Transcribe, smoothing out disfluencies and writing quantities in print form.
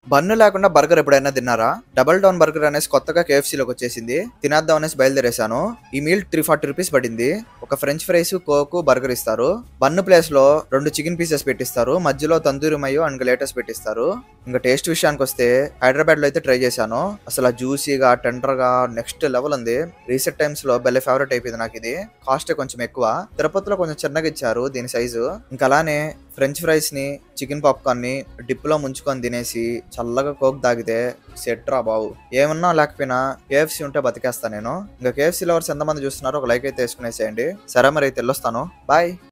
Bun లేకుండా burger ఎప్పుడైనా తిన్నారా? డబుల్ డౌన్ బర్గర్ అనేసి కొత్తగా కేఎఫ్సీలోకి వచ్చేసింది. తినేద్దాం అనేసి బయలుదేరేశాను. ఈ మీల్ 340 రూపీస్ పడింది. ఒక ఫ్రెంచ్ ఫ్రైస్, కోక్, బర్గర్ ఇస్తారు. బన్ను ప్లేస్ లో 2 చికెన్ పీసెస్ పెట్టిస్తారు. మధ్యలో తందూరి మయో అండ్ లేటెస్ట్ పెట్టిస్తారు. ఇంకా టేస్ట్ విషయానికి వస్తే హైదరాబాద్ లో అయితే ట్రై చేశాను. అసలు జ్యూసీగా, టెండర్ గా నెక్స్ట్ లెవెల్ ఉంది. రీసెంట్ టైమ్స్ లో భలే ఫేవరెట్ అయిపోయింది నాకు ఇది. కాస్ట్ కొంచెం ఎక్కువ. తిరుపతిలో కొంచెం చిన్నగా ఇచ్చారు దీని సైజు. ఇంకా అలానే ఫ్రెంచ్ ఫ్రైస్ ని, చికెన్ పాప్కార్న్ ని డిప్ లో ముంచుకొని తినేసి చల్లగా కోక్ తాగితే సెట్ రా బావు. ఏమన్నా లేకపోయినా కేఎఫ్సీ ఉంటే బతికేస్తా నేను. ఇంకా కేఎఫ్సీ లవర్స్ ఎంతమంది చూస్తున్నారో ఒక లైక్ అయితే వేసుకునేసేయండి. సరే మరి అయితే వెళ్ళొస్తాను. బాయ్.